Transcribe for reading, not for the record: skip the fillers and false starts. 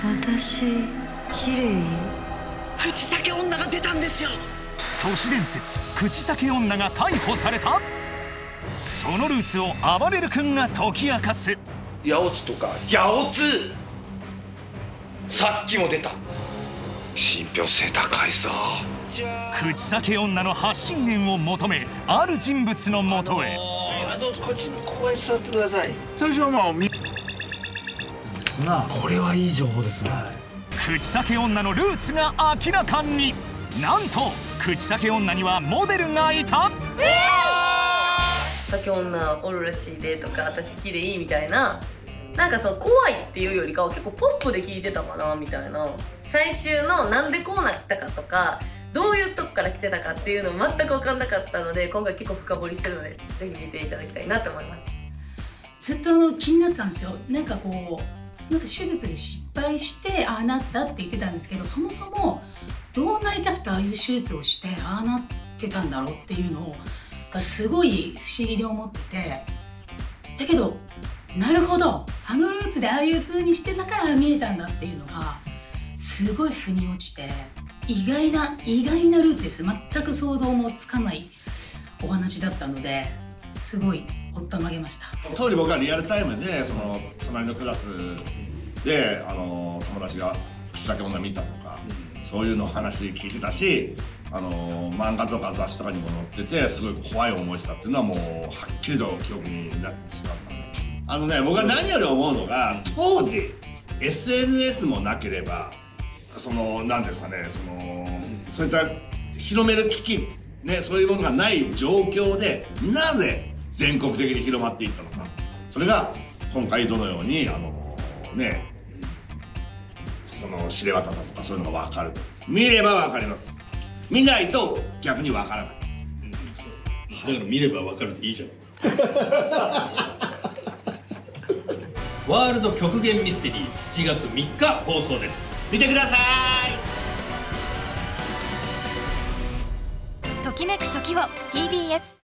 私綺麗？ 口裂け女が出たんですよ。 都市伝説口裂け女が逮捕された。そのルーツをあばれる君が解き明かす。 八百津とか八百津、さっきも出た。信憑性高いぞ。 口裂け女の発信源を求め、ある人物のもとへ。 こっちにここに座ってください。最初はまあこれはいい情報ですね。 口裂け女のルーツが明らかに。なんと口裂け女にはモデルがいた。 酒女おるらしいでとか、私綺麗みたいな、なんかその怖いっていうよりかは結構ポップで聞いてたかなみたいな。最終のなんでこうなったかとか、どういうとこから来てたかっていうの全く分かんなかったので、今回結構深掘りしてるのでぜひ見ていただきたいなと思います。 ずっと気になってたんですよ。なんかこう手術で失敗してああなったって言ってたんですけど、そもそもどうなりたくてああいう手術をしてああなってたんだろうっていうのがすごい不思議で思ってて、だけどなるほど、あのルーツでああいう風にしてたから見えたんだっていうのがすごい腑に落ちて、意外なルーツですよ。全く想像もつかないお話だったので、すごいおったまげました。 当時僕はリアルタイムでその隣のクラスで友達が口裂け女見たとか、そういうの話聞いてたし、漫画とか雑誌とかにも載ってて、すごい怖い思いしたっていうのはもうはっきりと記憶にしてますからね。僕は何より思うのが、当時 SNS もなければ何ですかね、そういった広める機器ね、そういうものがない状況でなぜ全国的に広まっていったのか、それが今回どのように知れ渡ったとか、そういうのが分かると。見れば分かります。見ないと逆に分からない。 だから見れば分かるっていいじゃん。ワールド極限ミステリー7月3日放送です。 見てください。 ときめく時を TBS